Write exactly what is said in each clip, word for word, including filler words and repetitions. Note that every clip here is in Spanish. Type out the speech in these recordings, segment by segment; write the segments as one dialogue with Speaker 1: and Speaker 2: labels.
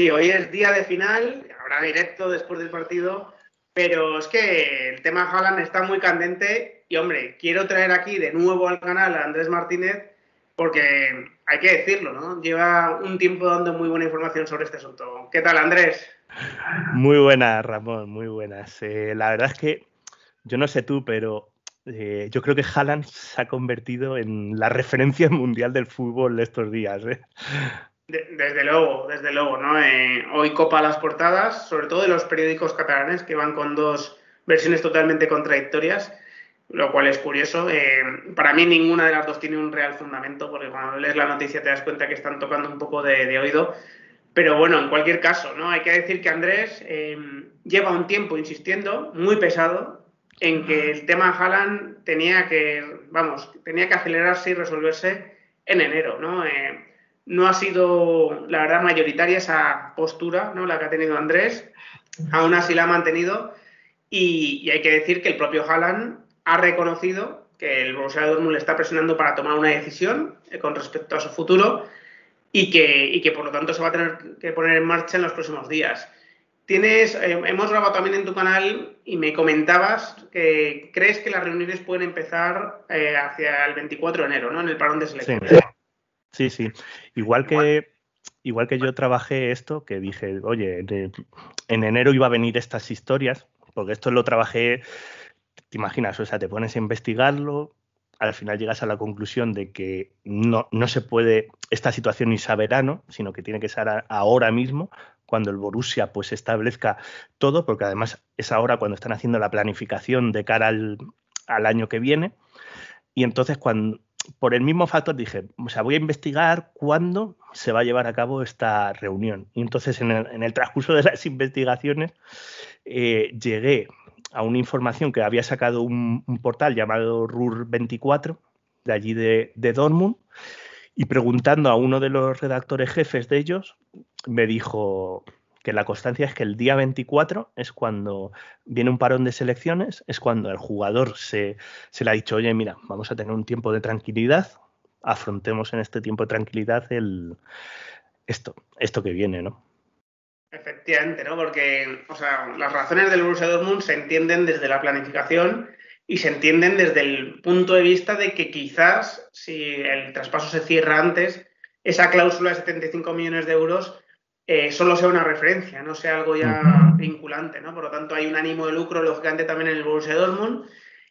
Speaker 1: sí, hoy es día de final, habrá directo después del partido, pero es que el tema Haaland está muy candente y, hombre, quiero traer aquí de nuevo al canal a Andrés Martínez porque hay que decirlo, ¿no? Lleva un tiempo dando muy buena información sobre este asunto. ¿Qué tal, Andrés?
Speaker 2: Muy buenas, Ramón, muy buenas. Eh, la verdad es que yo no sé tú, pero eh, yo creo que Haaland se ha convertido en la referencia mundial del fútbol de estos días, ¿eh?
Speaker 1: De, desde luego, desde luego, ¿no? Eh, hoy copa las portadas, sobre todo de los periódicos catalanes, que van con dos versiones totalmente contradictorias, lo cual es curioso. Eh, para mí ninguna de las dos tiene un real fundamento, porque cuando lees la noticia te das cuenta que están tocando un poco de, de oído. Pero bueno, en cualquier caso, ¿no? Hay que decir que Andrés eh, lleva un tiempo insistiendo, muy pesado, en que el tema Haaland tenía que, vamos, tenía que acelerarse y resolverse en enero, ¿no? Eh, no ha sido, la verdad, mayoritaria esa postura, ¿no? La que ha tenido Andrés. Aún así la ha mantenido. Y, y hay que decir que el propio Haaland ha reconocido que el Borussia Dortmund le está presionando para tomar una decisión eh, con respecto a su futuro y que, y que por lo tanto se va a tener que poner en marcha en los próximos días. Tienes, eh, hemos grabado también en tu canal y me comentabas que crees que las reuniones pueden empezar eh, hacia el veinticuatro de enero, ¿no? En el parón de
Speaker 2: Sí,
Speaker 1: selecciones.
Speaker 2: sí, sí. Igual que, igual que yo trabajé esto, que dije, oye, de, en enero iba a venir estas historias, porque esto lo trabajé, te imaginas, o sea, te pones a investigarlo, al final llegas a la conclusión de que no, no se puede esta situación irse a verano, sino que tiene que ser a, ahora mismo, cuando el Borussia pues establezca todo, porque además es ahora cuando están haciendo la planificación de cara al, al año que viene. Y entonces, cuando, por el mismo factor, dije, o sea, voy a investigar cuándo se va a llevar a cabo esta reunión. Y entonces, en el, en el transcurso de las investigaciones, eh, llegué a una información que había sacado un, un portal llamado R U R veinticuatro, de allí de, de Dortmund, y preguntando a uno de los redactores jefes de ellos, me dijo que la constancia es que el día veinticuatro es cuando viene un parón de selecciones, es cuando el jugador se, se le ha dicho, oye, mira, vamos a tener un tiempo de tranquilidad, afrontemos en este tiempo de tranquilidad el, esto, esto que viene, ¿no?
Speaker 1: Efectivamente, ¿no? Porque, o sea, las razones del Borussia Dortmund se entienden desde la planificación y se entienden desde el punto de vista de que quizás, si el traspaso se cierra antes, esa cláusula de setenta y cinco millones de euros eh, solo sea una referencia, no sea algo ya vinculante, ¿no? Por lo tanto, hay un ánimo de lucro, lógicamente, también en el Borussia Dortmund.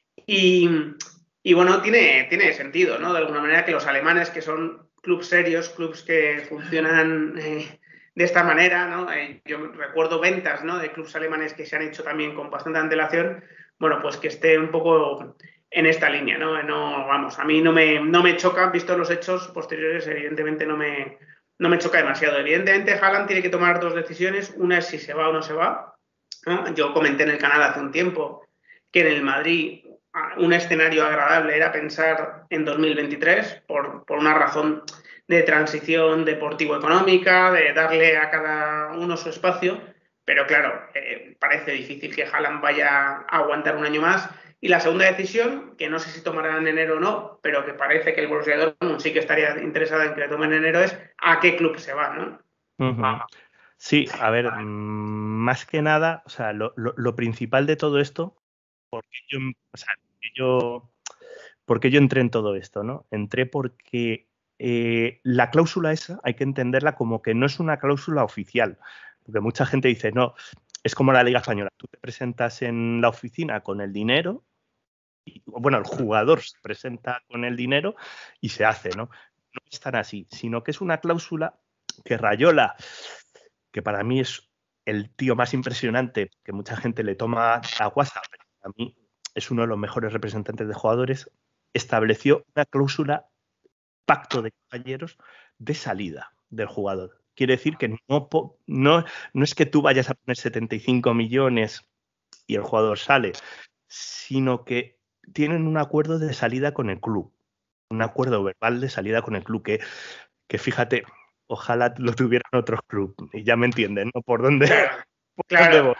Speaker 1: Y, y bueno, tiene, tiene sentido, ¿no? De alguna manera que los alemanes, que son clubes serios, clubes que funcionan eh, de esta manera, ¿no? Eh, yo recuerdo ventas, ¿no? De clubes alemanes que se han hecho también con bastante antelación, bueno, pues que esté un poco en esta línea, ¿no? No, vamos, a mí no me, no me choca, visto los hechos posteriores, evidentemente no me, no me choca demasiado. Evidentemente, Haaland tiene que tomar dos decisiones, una es si se va o no se va, ¿no? Yo comenté en el canal hace un tiempo que en el Madrid un escenario agradable era pensar en dos mil veintitrés por, por una razón de transición deportivo-económica, de darle a cada uno su espacio, pero claro, eh, parece difícil que Haaland vaya a aguantar un año más. Y la segunda decisión, que no sé si tomará en enero o no, pero que parece que el Borussia Dortmund sí que estaría interesado en que le tomen en enero, es a qué club se va, ¿no?
Speaker 2: Uh-huh. Sí, a ver, mmm, más que nada, o sea, lo, lo, lo principal de todo esto, porque yo, o sea, yo, porque yo entré en todo esto, ¿no? Entré porque eh, la cláusula esa hay que entenderla como que no es una cláusula oficial, porque mucha gente dice, no, es como la Liga Española, tú te presentas en la oficina con el dinero, y, bueno, el jugador se presenta con el dinero y se hace, ¿no? No es tan así, sino que es una cláusula que Rayola, que para mí es el tío más impresionante, que mucha gente le toma a WhatsApp, pero para mí es uno de los mejores representantes de jugadores, estableció una cláusula, pacto de caballeros, de salida del jugador. Quiere decir que no, no, no es que tú vayas a poner setenta y cinco millones y el jugador sale, sino que tienen un acuerdo de salida con el club, un acuerdo verbal de salida con el club, que, que fíjate, ojalá lo tuvieran otros clubes, y ya me entienden, ¿no? Por dónde,
Speaker 1: Claro,
Speaker 2: por dónde
Speaker 1: claro.
Speaker 2: voy.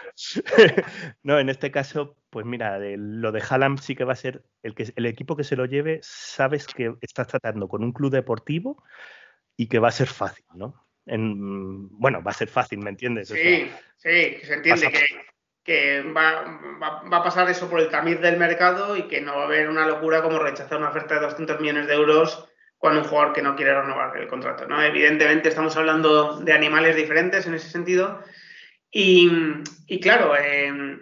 Speaker 2: No, en este caso, pues mira, de, lo de Haaland sí que va a ser el, que, el equipo que se lo lleve, sabes que estás tratando con un club deportivo y que va a ser fácil, ¿no? En, bueno, va a ser fácil, ¿me entiendes?
Speaker 1: Sí,
Speaker 2: o sea,
Speaker 1: sí, se entiende
Speaker 2: pasa...
Speaker 1: que, que va, va, va, a pasar eso por el tamiz del mercado y que no va a haber una locura como rechazar una oferta de doscientos millones de euros cuando un jugador que no quiere renovar el contrato, ¿no? Evidentemente estamos hablando de animales diferentes en ese sentido y, y claro, eh,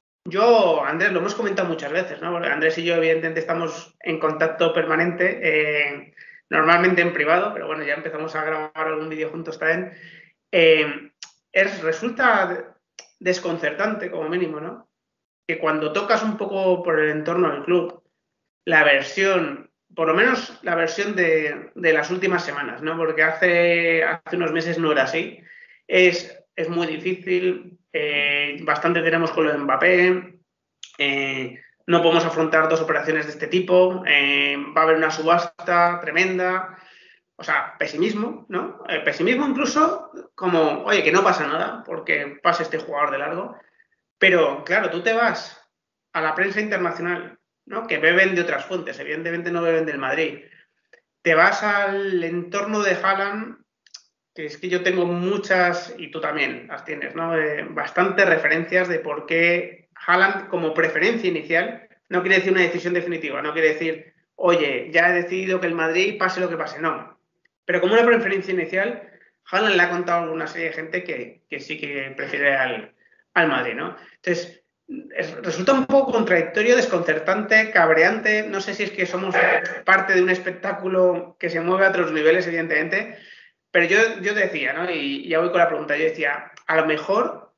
Speaker 1: yo, Andrés, lo hemos comentado muchas veces, ¿no? Porque Andrés y yo evidentemente estamos en contacto permanente, eh, normalmente en privado, pero bueno, ya empezamos a grabar algún vídeo juntos también. Eh, es, resulta desconcertante, como mínimo, ¿no? Que cuando tocas un poco por el entorno del club, la versión, por lo menos la versión de, de las últimas semanas, ¿no? Porque hace, hace unos meses no era así. Es, es muy difícil, eh, bastante tenemos con lo de Mbappé, eh, no podemos afrontar dos operaciones de este tipo, eh, va a haber una subasta tremenda. O sea, pesimismo, ¿no? Eh, pesimismo incluso como, oye, que no pasa nada porque pase este jugador de largo. Pero, claro, tú te vas a la prensa internacional, ¿no? Que beben de otras fuentes, evidentemente no beben del Madrid. Te vas al entorno de Haaland, que es que yo tengo muchas, y tú también las tienes, ¿no? Eh, bastantes referencias de por qué Haaland como preferencia inicial no quiere decir una decisión definitiva, no quiere decir, oye, ya he decidido que el Madrid pase lo que pase, no. Pero como una preferencia inicial, Haaland le ha contado a alguna serie de gente que, que sí que prefiere al, al Madrid, ¿no? Entonces, es, resulta un poco contradictorio, desconcertante, cabreante. No sé si es que somos parte de un espectáculo que se mueve a otros niveles, evidentemente, pero yo, yo decía, ¿no? Y ya voy con la pregunta, yo decía, a lo mejor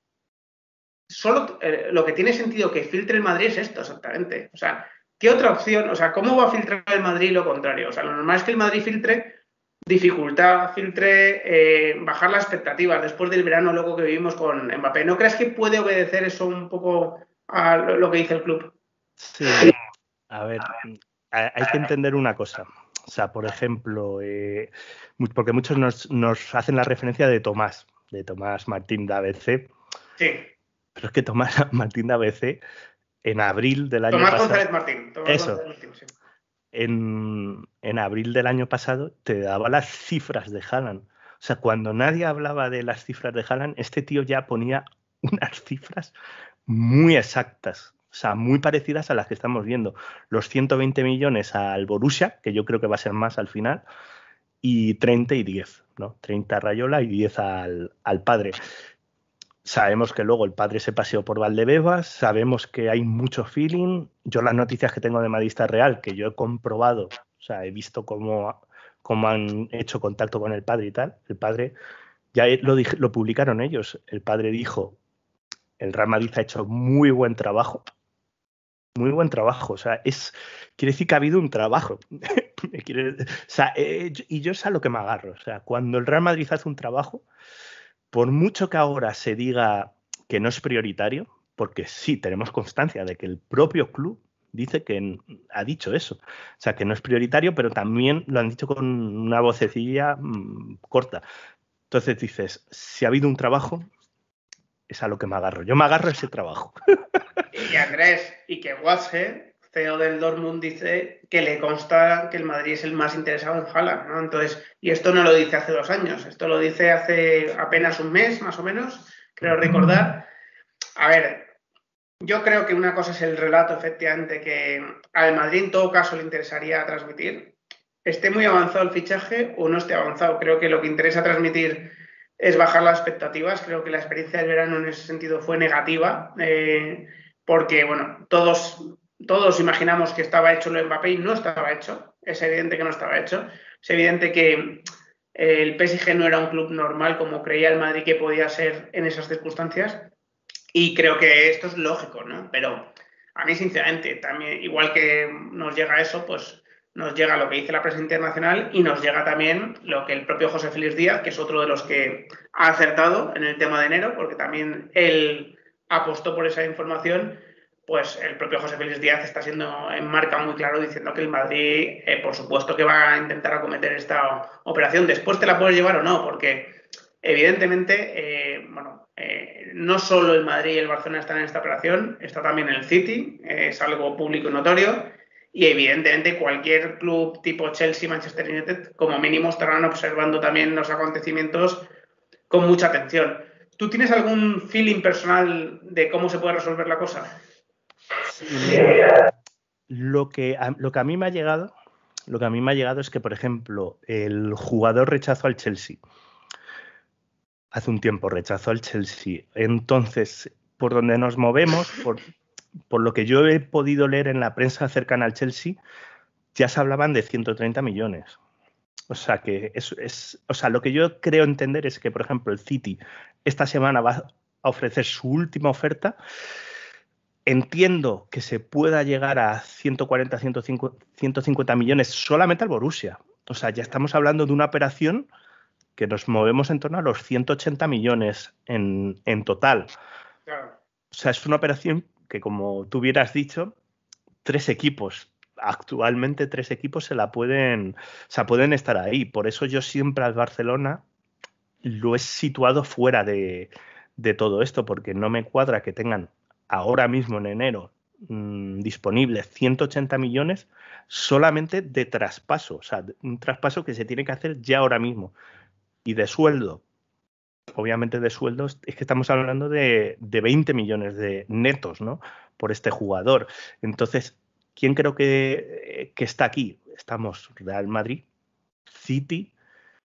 Speaker 1: solo eh, lo que tiene sentido que filtre el Madrid es esto, exactamente. O sea, ¿qué otra opción? O sea, ¿cómo va a filtrar el Madrid lo contrario? O sea, lo normal es que el Madrid filtre dificultad, filtre eh, bajar las expectativas después del verano loco que vivimos con Mbappé. ¿No crees que puede obedecer eso un poco a lo que dice el club?
Speaker 2: Sí, a ver, hay que entender una cosa. O sea, por ejemplo, eh, porque muchos nos, nos hacen la referencia de Tomás, de Tomás Martín de A B C.
Speaker 1: Sí.
Speaker 2: Pero es que Tomás Martín de A B C, en abril del año
Speaker 1: Tomás
Speaker 2: pasado...
Speaker 1: González Martín. Tomás
Speaker 2: Eso.
Speaker 1: González Martín, sí.
Speaker 2: En, en abril del año pasado te daba las cifras de Haaland. O sea, cuando nadie hablaba de las cifras de Haaland, este tío ya ponía unas cifras muy exactas. O sea, muy parecidas a las que estamos viendo. Los ciento veinte millones al Borussia, que yo creo que va a ser más al final, y treinta y diez, ¿no? treinta a Rayola y diez al, al padre. Sabemos que luego el padre se paseó por Valdebebas, sabemos que hay mucho feeling. Yo las noticias que tengo de Madridista Real, que yo he comprobado, o sea, he visto cómo, cómo han hecho contacto con el padre y tal. El padre, ya lo, lo publicaron ellos, el padre dijo, el Real Madrid ha hecho muy buen trabajo, muy buen trabajo. O sea, es, quiere decir que ha habido un trabajo. quiere, o sea, eh, y yo es a lo que me agarro. O sea, cuando el Real Madrid hace un trabajo, por mucho que ahora se diga que no es prioritario, porque sí, tenemos constancia de que el propio club dice que ha dicho eso. O sea, que no es prioritario, pero también lo han dicho con una vocecilla mmm, corta. Entonces dices, si ha habido un trabajo, es a lo que me agarro. Yo me agarro a ese trabajo.
Speaker 1: Y Andrés, y que Watzke, C E O del Dortmund, dice que le consta que el Madrid es el más interesado en Haaland, ¿no? Entonces, y esto no lo dice hace dos años, esto lo dice hace apenas un mes, más o menos, creo recordar. A ver, yo creo que una cosa es el relato, efectivamente, que al Madrid en todo caso le interesaría transmitir. Esté muy avanzado el fichaje o no esté avanzado. Creo que lo que interesa transmitir es bajar las expectativas. Creo que la experiencia del verano en ese sentido fue negativa. Eh, porque, bueno, todos, todos imaginamos que estaba hecho lo de Mbappé y no estaba hecho. Es evidente que no estaba hecho. Es evidente que el P S G no era un club normal como creía el Madrid que podía ser en esas circunstancias. Y creo que esto es lógico, ¿no? Pero a mí, sinceramente, también, igual que nos llega eso, pues nos llega lo que dice la prensa internacional y nos llega también lo que el propio José Félix Díaz, que es otro de los que ha acertado en el tema de enero, porque también él apostó por esa información, pues el propio José Félix Díaz está siendo en marca muy claro diciendo que el Madrid, eh, por supuesto que va a intentar acometer esta operación. Después te la puedes llevar o no, porque evidentemente, eh, bueno, eh, no solo el Madrid y el Barcelona están en esta operación, está también el City, eh, es algo público y notorio, y evidentemente cualquier club tipo Chelsea, Manchester United, como mínimo estarán observando también los acontecimientos con mucha atención. ¿Tú tienes algún feeling personal de cómo se puede resolver la cosa?
Speaker 2: Sí, mira, lo que a, lo que a mí me ha llegado, lo que a mí me ha llegado es que, por ejemplo, el jugador rechazó al Chelsea. Hace un tiempo rechazó al Chelsea. Entonces, por donde nos movemos, por, por lo que yo he podido leer en la prensa cercana al Chelsea, ya se hablaban de ciento treinta millones. O sea, que es, es, o sea, lo que yo creo entender es que, por ejemplo, el City esta semana va a ofrecer su última oferta. Entiendo que se pueda llegar a ciento cuarenta, ciento cincuenta millones solamente al Borussia. O sea, ya estamos hablando de una operación que nos movemos en torno a los ciento ochenta millones en, en total.
Speaker 1: Claro.
Speaker 2: O sea, es una operación que, como tú hubieras dicho, tres equipos, actualmente tres equipos se la pueden, o sea, pueden estar ahí. Por eso yo siempre al Barcelona lo he situado fuera de, de todo esto, porque no me cuadra que tengan ahora mismo en enero mmm, disponibles ciento ochenta millones solamente de traspaso, o sea, un traspaso que se tiene que hacer ya ahora mismo. Y de sueldo, obviamente de sueldos, es que estamos hablando de, de veinte millones de netos, ¿no? Por este jugador. Entonces, ¿quién creo que, que está aquí? Estamos Real Madrid, City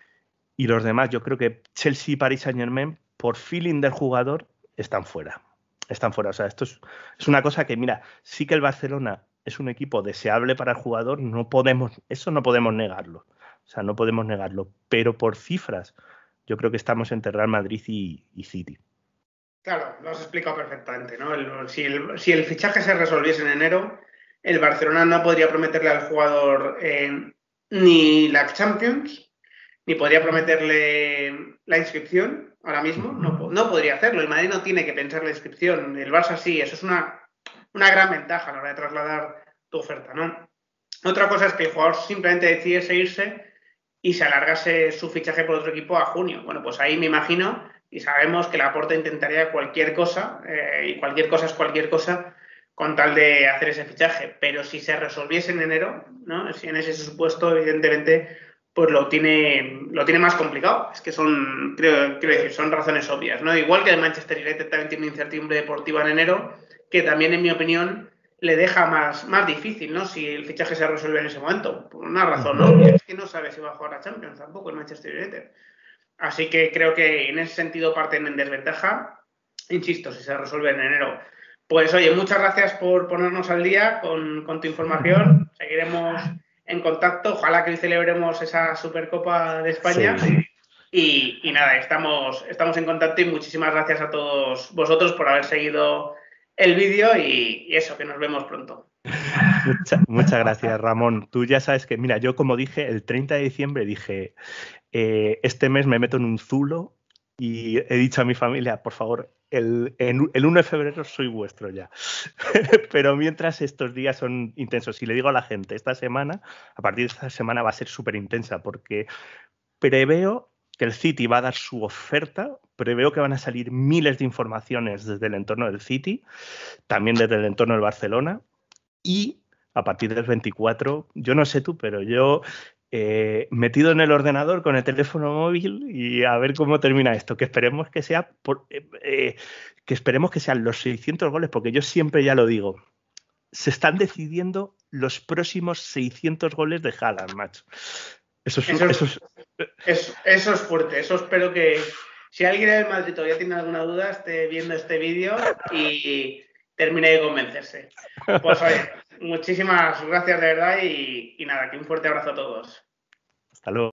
Speaker 2: y los demás. Yo creo que Chelsea y Paris Saint-Germain, por feeling del jugador, están fuera. Están fuera. O sea, esto es, es una cosa que, mira, sí que el Barcelona es un equipo deseable para el jugador, no podemos, eso no podemos negarlo. O sea, no podemos negarlo. Pero por cifras, yo creo que estamos entre Real Madrid y, y City.
Speaker 1: Claro, lo has explicado perfectamente, ¿no? El, si, el, si el fichaje se resolviese en enero, el Barcelona no podría prometerle al jugador eh, ni la Champions, ni podría prometerle la inscripción ahora mismo. No, no podría hacerlo. El Madrid no tiene que pensar la inscripción. El Barça sí. Eso es una, una gran ventaja a la hora de trasladar tu oferta, ¿no? Otra cosa es que el jugador simplemente decidiese irse y se alargase su fichaje por otro equipo a junio. Bueno, pues ahí me imagino y sabemos que Laporta intentaría cualquier cosa, eh, y cualquier cosa es cualquier cosa, con tal de hacer ese fichaje. Pero si se resolviese en enero, ¿no? Si en ese supuesto, evidentemente, pues lo tiene, lo tiene más complicado. Es que son, creo, quiero decir, son razones obvias, ¿no? Igual que el Manchester United también tiene incertidumbre deportiva en enero, que también, en mi opinión, le deja más, más difícil, ¿no? Si el fichaje se resuelve en ese momento. Por una razón obvia, es que no sabe si va a jugar a Champions tampoco el Manchester United. Así que creo que en ese sentido parten en desventaja. Insisto, si se resuelve en enero. Pues oye, muchas gracias por ponernos al día con, con tu información. Seguiremos en contacto. Ojalá que hoy celebremos esa Supercopa de España. Sí. Y, y nada, estamos, estamos en contacto y muchísimas gracias a todos vosotros por haber seguido el vídeo y, y eso, que nos vemos pronto.
Speaker 2: Mucha, muchas gracias, Ramón. Tú ya sabes que, mira, yo como dije, el treinta de diciembre dije, eh, este mes me meto en un zulo y he dicho a mi familia, por favor, el, el, el uno de febrero soy vuestro ya. Pero mientras estos días son intensos, y le digo a la gente, esta semana, a partir de esta semana va a ser súper intensa porque preveo que el City va a dar su oferta, preveo que van a salir miles de informaciones desde el entorno del City, también desde el entorno del Barcelona, y a partir del veinticuatro, yo no sé tú, pero yo eh, metido en el ordenador con el teléfono móvil y a ver cómo termina esto, que esperemos que sea por, eh, eh, que esperemos que sean los seiscientos goles, porque yo siempre ya lo digo, se están decidiendo los próximos seiscientos goles de Haaland, macho. Eso es,
Speaker 1: eso, es,
Speaker 2: eso, es...
Speaker 1: Eso, eso es fuerte. Eso espero que, si alguien del Madrid todavía tiene alguna duda, esté viendo este vídeo y termine de convencerse. Pues oye, muchísimas gracias de verdad y, y nada, que un fuerte abrazo a todos.
Speaker 2: Hasta luego.